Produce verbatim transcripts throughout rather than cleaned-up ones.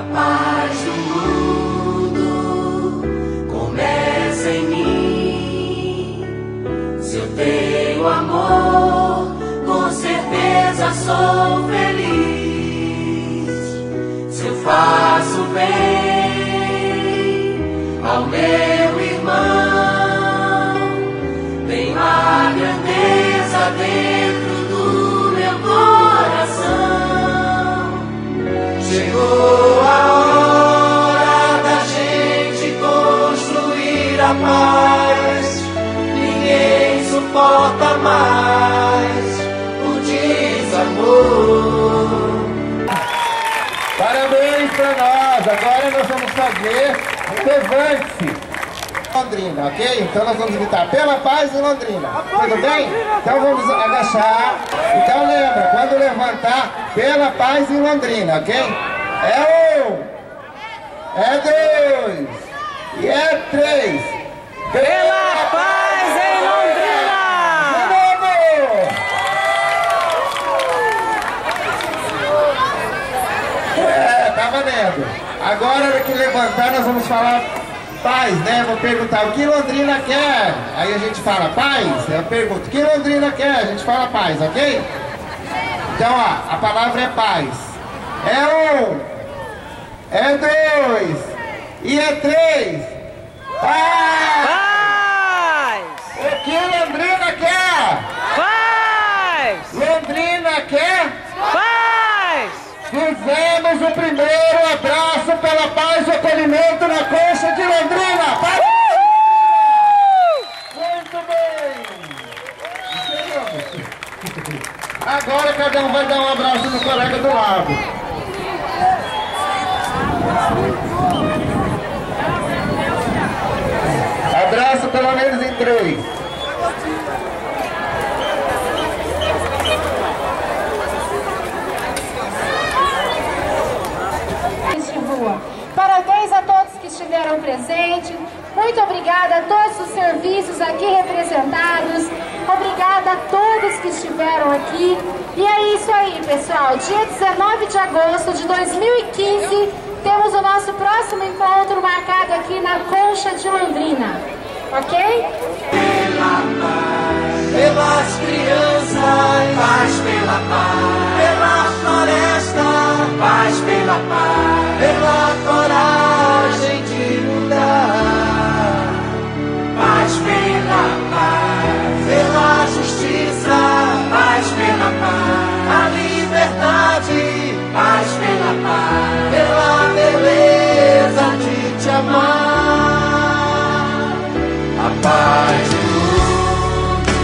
paz do mundo começa em mim. Se eu tenho amor, com certeza sou feliz. Se eu faço bem ao meu irmão, tenho a grandeza dentro do meu coração. Chegou a hora da gente construir a paz. Ninguém suporta mais o desamor. Parabéns para nós! Agora nós vamos fazer um levante-se. Londrina, ok? Então nós vamos gritar pela paz em Londrina. Tudo bem? Então vamos agachar. Então lembra, quando levantar, pela paz em Londrina, ok? É um, é dois e é três. Pela paz em Londrina! De novo! É, tá valendo. Agora, na hora que levantar, nós vamos falar paz, né? Vou perguntar o que Londrina quer. Aí a gente fala paz. Eu pergunto o que Londrina quer. A gente fala paz, ok? Então, ó, a palavra é paz. É um, é dois e é três. Paz! Paz! O que Londrina quer? Paz! Londrina quer? Paz! Fizemos o primeiro abraço pela paz e acolhimento na Concha de Londrina. Paz! Muito bem! Agora cada um vai dar um abraço no colega do lado. Abraço pelo menos em três. Parabéns a todos que estiveram presentes. Muito obrigada a todos os serviços aqui representados. Obrigada a todos que estiveram aqui. E é isso aí, pessoal. Dia dezenove de agosto de dois mil e quinze, temos o nosso próximo encontro marcado aqui na Concha de Londrina. Ok? Pela paz, pelas crianças, paz pela paz, pela floresta, paz pela paz, pela coragem de mudar, paz pela paz, pela justiça, paz pela paz, a liberdade, paz pela paz, pela beleza de te amar, a paz do mundo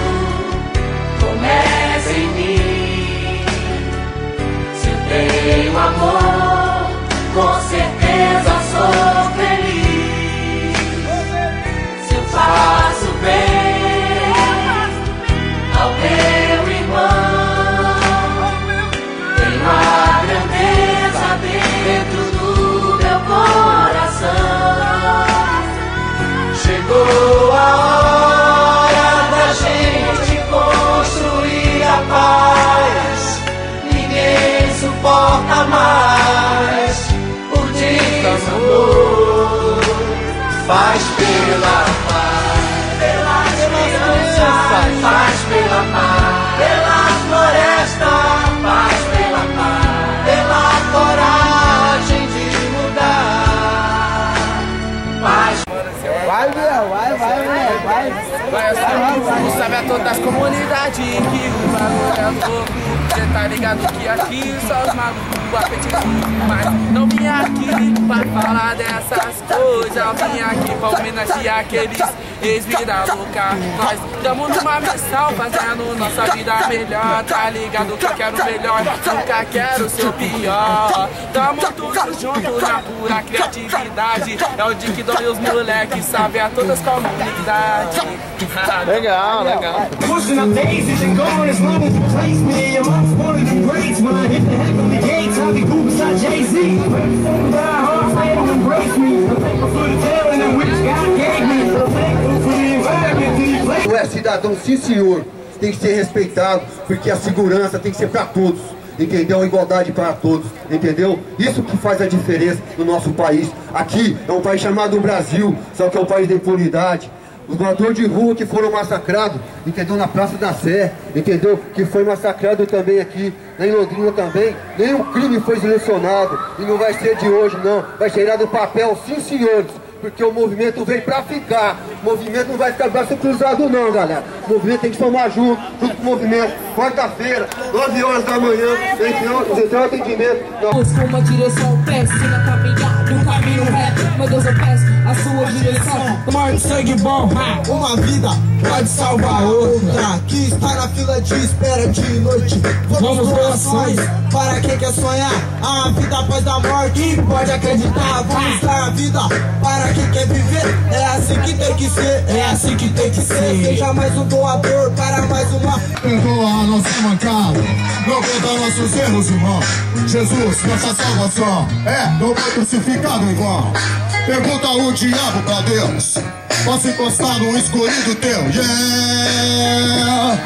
começa em mim. Se eu tenho amor, com certeza sou feliz. Se eu faço bem ao meu irmão, tenho a grandeza dentro do meu coração. Chegou a hora da gente construir a paz. Ninguém suporta mais o desamor. Faz pela paz, pelas crianças, faz pela paz, pela floresta, faz pela paz, pela coragem de mudar. Faz. Vai, Biel, vai, vai, vai, vai. Vai, você sabe a todas as comunidades que o bagulho é louco. Cê tá ligado que aqui só os malucos apetitosos. Mas não vim aqui pra falar dessas coisas. Eu vim aqui pra homenagear aqueles ex-vida louca. Nós estamos numa missão fazendo nossa vida melhor. Tá ligado que eu quero o melhor, nunca quero ser o pior. Tamo todos juntos na pura criatividade. É o Dick Dom e os moleques, sabe a todas as comunidades. Legal, legal. Pushing up daisies and going as long as you place me. I'm up one of the greats. When I hit the heck on the gates, I'll be cool beside Jay-Z. Representing my heart, stay and embrace me. I'm thankful for the talent and which God gave me. I'm thankful for the environment that He placed. Tu é cidadão, sim senhor, tem que ser respeitado, porque a segurança tem que ser para todos. entendeu? Igualdade para todos, entendeu? Isso que faz a diferença no nosso país. Aqui é um país chamado Brasil, só que é um país de impunidade. Os moradores de rua que foram massacrados, entendeu? Na Praça da Sé, entendeu? Que foi massacrado também aqui, em Londrina também. Nenhum crime foi selecionado e não vai ser de hoje não. Vai tirar do papel, sim senhores. Porque o movimento veio pra ficar. O movimento não vai ficar de braço cruzado não, galera. O movimento tem que somar junto, junto com o movimento. Quarta-feira, nove horas da manhã, entre outros, entre outros atendimentos. Busco uma direção, péssima na caminhada, no caminho reto. Meu Deus, eu peço a sua direção. Morte, sangue bom, Uma vida pode salvar outra, que está na fila de espera de noite. Vamos doações para quem quer sonhar a vida após a morte. Pode acreditar, vamos dar a vida para quem quer viver. É assim que tem que ser, é assim que tem que ser. Seja mais um doador para mais uma. Perdoa a nossa mancada, não conta nossos erros, irmão. Jesus, nossa salvação. É, não foi crucificado igual. Pergunta o diabo pra Deus. Posso encostar no escolhido teu, yeah,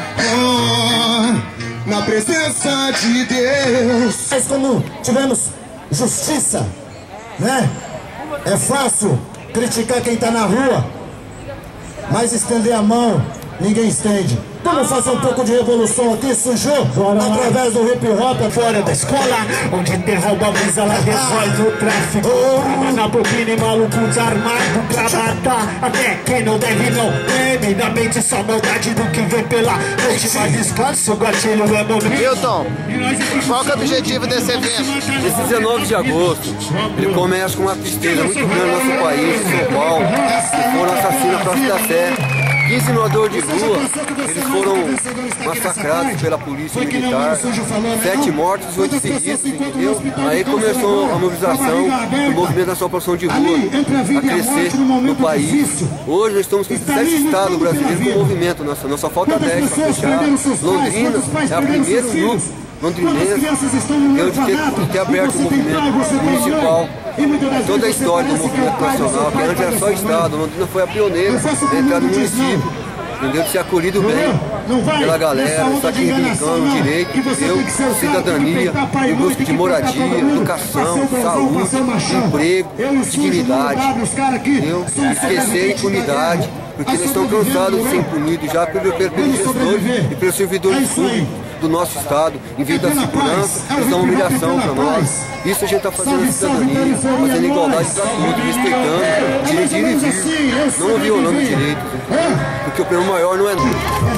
oh, na presença de Deus. Mas como tivemos justiça, né? É fácil criticar quem tá na rua, mas estender a mão, ninguém estende. Vamos fazer um pouco de revolução aqui, sujou? Através do hip hop fora da escola, onde derruba a brisa, ela resolve o tráfico. Na bobina e maluco desarmado pra matar até quem não deve não teme. Na mente só maldade do que vem pela noite. Mas descanso, o gatilho é meu nome. Milton, qual que é o objetivo desse evento? Esse dezenove de agosto, ele começa com uma tristeza muito grande no nosso país, São Paulo, que foram assassinos na Praça da Sé. quinze moradores de rua, eles foram massacrados pela polícia militar, sete mortos e oito feridos, entendeu? Aí começou a mobilização do movimento da população de rua a crescer no país. Hoje nós estamos com sete estados brasileiros com movimento, nossa, não só falta dez para fechar. Londrina é o primeiro grupo londrinense eu de ter, de ter aberto o movimento municipal. Toda a história do movimento nacional, que antes era só estado, Londrina foi a pioneira a entrar no município, entendeu? De ser acolhido bem pela galera, está aqui reivindicando o direito, entendeu? Cidadania, em busca de moradia, educação, saúde, emprego, dignidade, entendeu? Esquecer a impunidade, porque eles estão cansados de ser impunidos já pelos gestores e pelos servidores públicos do nosso estado. Em vez da segurança, eles dão humilhação para nós. Isso a gente está fazendo a cidadania, fazendo igualdade para tudo, respeitando direito de ir e vir, não violando direitos, porque o problema maior não é nada.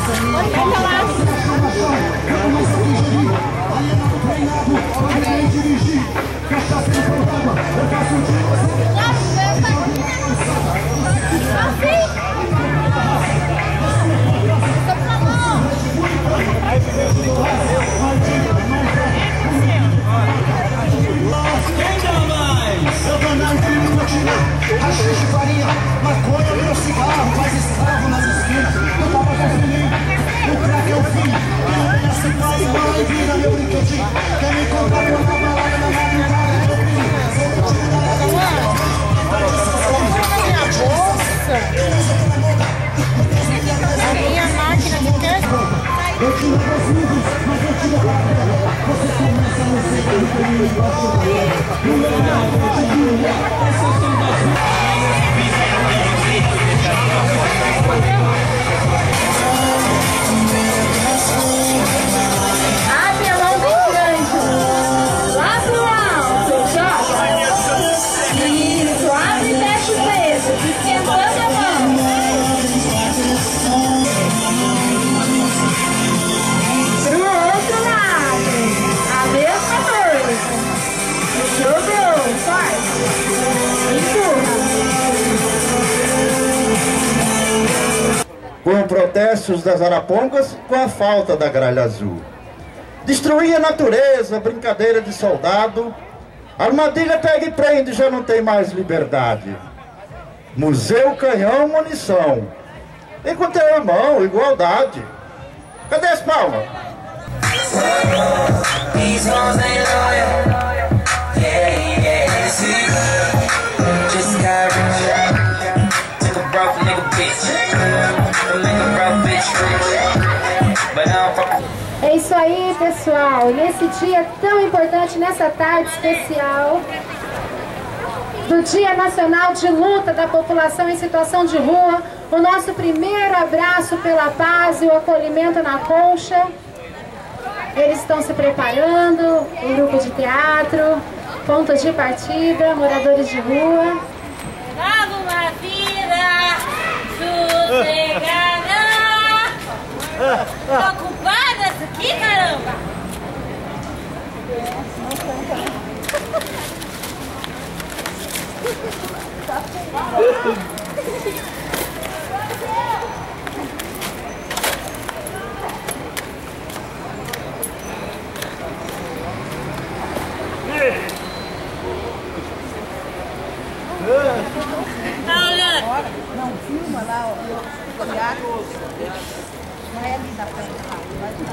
Haxixe, farinha, maconha, meu cigarro, faz escravo nas esquinas. Eu tava consumindo, o crack é o fim. Quem se faz mal e vira meu brinquedinho. Quer me encontrar por uma balada na madrugada, meu primo. Sou o time da gasolina. Aí a máquina de queijo. Eu te reconsigo, mas eu te derrubo. Você começa a não ser que eu Abre a mão bem grande. Lá pro alto, joga. Isso, abre e fecha o peso. Esquentando a mão. Pro outro lado. A mesma coisa. Jogou, faz. Empurra. Com protestos das arapongas, com a falta da gralha azul. Destruir a natureza, brincadeira de soldado. Armadilha pega e prende, já não tem mais liberdade. Museu, canhão, munição. E com teu irmão, igualdade. Cadê as palmas? É isso aí. aí, pessoal, nesse dia tão importante, nessa tarde especial do Dia Nacional de Luta da População em Situação de Rua, o nosso primeiro abraço pela paz e o acolhimento na Concha. Eles estão se preparando, o grupo de teatro, ponto de partida, moradores de rua. Dava uma vida sossegada. Tô ocupada essa aqui, caramba! Tá olhando? Não, filma lá, ó. O teatro. Não é ali da frente, vai lá.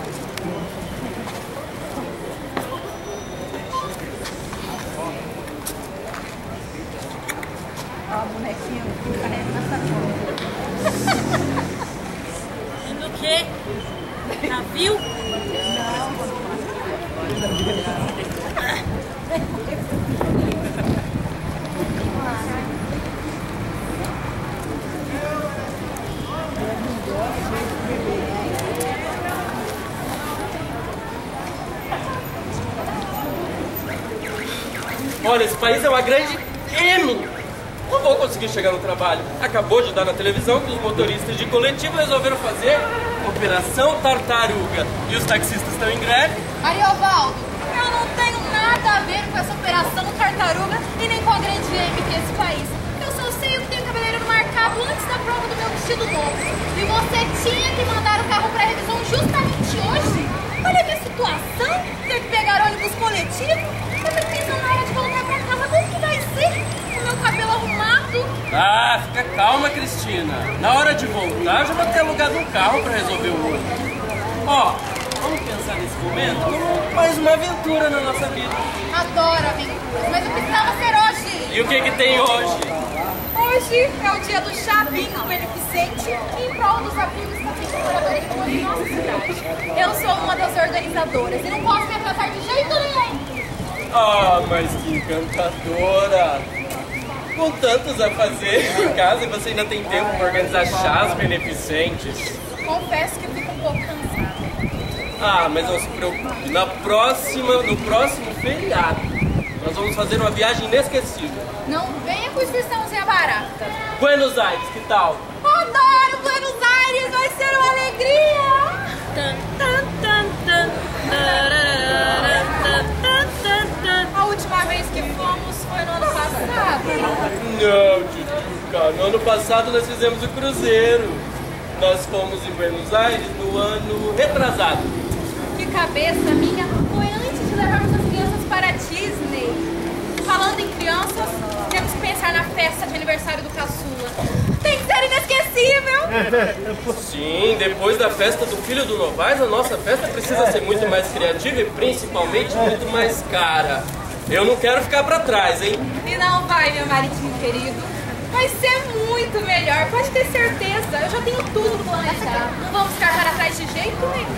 Ó, a bonequinha que carrega na sacola. Do quê? Navio? Olha, esse país é uma grande M. Não vou conseguir chegar no trabalho. Acabou de dar na televisão que os motoristas de coletivo resolveram fazer Operação Tartaruga. E os taxistas estão em greve. Ariovaldo, eu não tenho nada a ver com essa Operação Tartaruga e nem com a grande M desse país. Eu só sei que tenho cabeleireiro marcado antes da prova do meu vestido novo. E você tinha que mandar o carro para revisão justamente hoje. Olha que situação, ter que pegar ônibus coletivo. Eu tô pensando na hora de voltar pra casa, como que vai ser? O meu cabelo arrumado. Ah, fica calma, Cristina. Na hora de voltar, já vou ter alugado um carro pra resolver o outro. Ó, vamos pensar nesse momento como mais uma aventura na nossa vida. Adoro aventuras, mas eu precisava ser hoje. E o que que tem hoje? Hoje é o dia do chá bingo beneficente em prol dos amigos da moradores de rua em nossa cidade. Eu sou uma das organizadoras e não posso me atrasar de jeito nenhum. Ah, mas que encantadora! Com tantos a fazer em casa, você ainda tem tempo para organizar chás beneficentes. Confesso que eu fico um pouco cansada. Ah, mas não se preocupe. Na próxima, no próximo feriado, nós vamos fazer uma viagem inesquecível. Não venha com excursãozinha barata. Buenos Aires, que tal? Adoro Buenos Aires, vai ser uma alegria! Tan, tan, tan, tan, tararara, tan, tan, tan, tan. A última vez que fomos foi no ano passado. Não, Tchuca. No ano passado nós fizemos o cruzeiro. Nós fomos em Buenos Aires no ano retrasado. Que cabeça minha! Foi antes de levarmos as crianças para Disney. Falando em crianças, temos que pensar na festa de aniversário do caçula. Tem que ser inesquecível! Sim, depois da festa do filho do Novaes, a nossa festa precisa ser muito mais criativa e principalmente muito mais cara. Eu não quero ficar pra trás, hein? E não vai, meu maridinho querido. Vai ser muito melhor, pode ter certeza. Eu já tenho tudo planejado. Não vamos ficar para trás de jeito nenhum.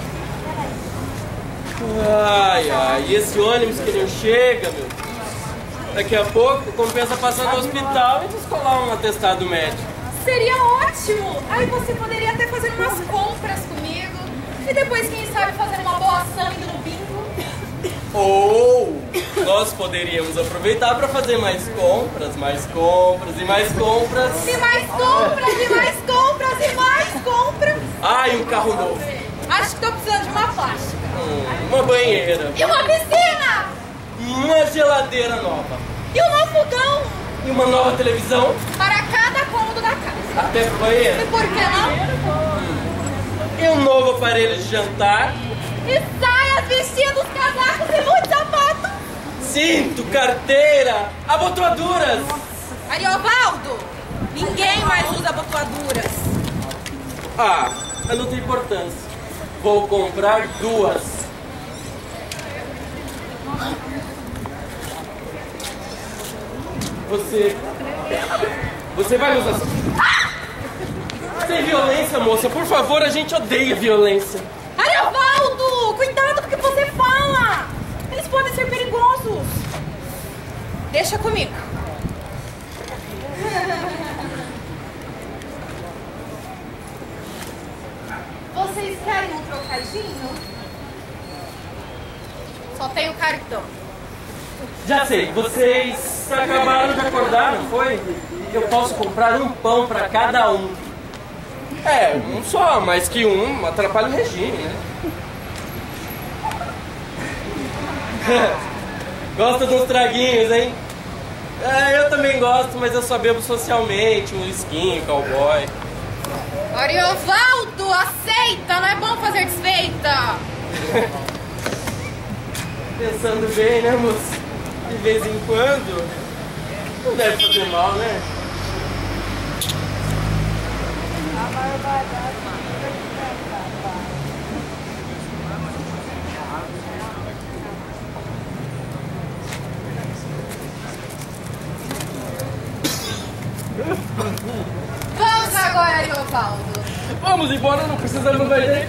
Ai, ai, e esse ônibus que não chega, meu. Daqui a pouco compensa passar no hospital e descolar um atestado médico. Seria ótimo! Aí você poderia até fazer umas compras comigo. E depois, quem sabe, fazer uma boa ação indo no bingo. Ou nós poderíamos aproveitar para fazer mais compras, mais compras e mais compras. E mais compras, e mais compras, e mais compras. Ah, e um carro novo. Acho que estou precisando de uma plástica. Hum, uma banheira. E uma piscina. Uma geladeira nova. E um novo fogão. E uma nova televisão. Para cada cômodo da casa. Até pro banheiro. E por que não? Hum. E um novo aparelho de jantar. E saias, vestidos, casacos e muitos sapatos. Cinto, carteira, abotoaduras. Ariovaldo, ninguém mais usa abotoaduras. Ah, mas não tem importância. Vou comprar duas. Você... Você vai nos assustar. Sem violência, moça. Por favor, a gente odeia violência. Ariovaldo, cuidado, porque Deixa comigo. Vocês querem um trocadinho? Só tem o cartão. Já sei, vocês acabaram de acordar, não foi? Eu posso comprar um pão para cada um. É, um só, mais que um atrapalha o regime, né? Gosta dos traguinhos, hein? É, eu também gosto, mas eu só bebo socialmente, um whisky, cowboy. Ariovaldo, aceita! Não é bom fazer desfeita! Pensando bem, né, moço? De vez em quando, não deve fazer mal, né? Vamos agora, Ariovaldo! Vamos embora, não precisamos mais dele.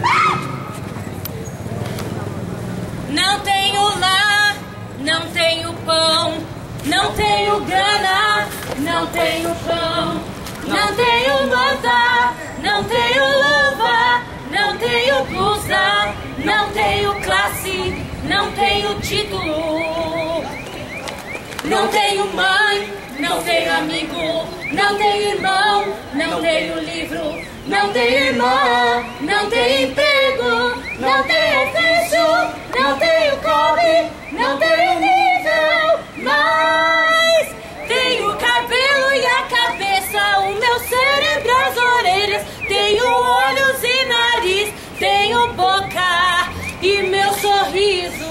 Não tenho lar, não tenho pão, não tenho grana, não tenho pão, não tenho manta, não tenho luva, não tenho blusa, não tenho classe, não tenho título, não tenho mãe, não tenho amigo, não tenho irmão, não tenho livro, não tenho irmã, não tenho emprego, não tenho ofício, não tenho cobre, não tenho nível, mas tenho cabelo e a cabeça, o meu cérebro, as orelhas, tenho olhos e nariz, tenho boca e meu sorriso.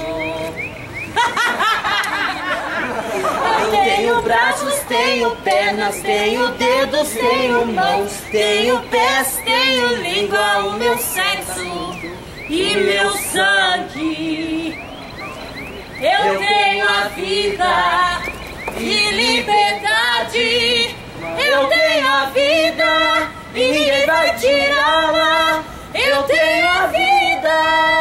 Eu tenho braços, tenho pernas, tenho dedos, tenho mãos, tenho pés, tenho língua, o meu sexo e meu sangue. Eu tenho a vida e liberdade. Eu tenho a vida e ninguém vai tirá-la. Eu tenho a vida.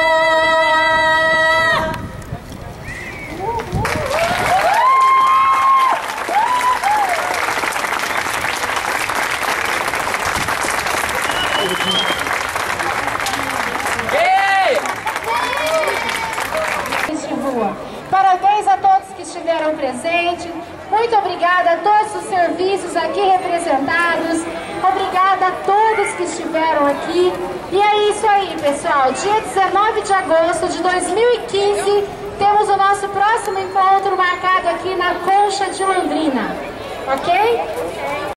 Parabéns a todos que estiveram presentes. Muito obrigada a todos os serviços aqui representados. Obrigada a todos que estiveram aqui. E é isso aí, pessoal. Dia dezenove de agosto de dois mil e quinze, temos o nosso próximo encontro marcado aqui na Concha de Londrina. Ok?